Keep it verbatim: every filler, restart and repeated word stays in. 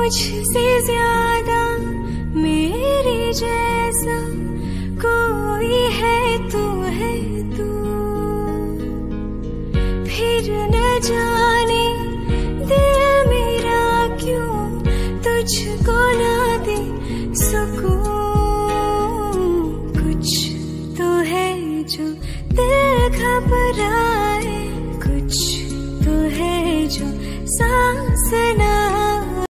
मुझसे ज्यादा मेरे जैसा कोई है तो है तू। फिर न जाने दिल मेरा क्यों तुझको ना दे सुकून। कुछ तो है जो दिल घबराए, कुछ तो है जो सांस न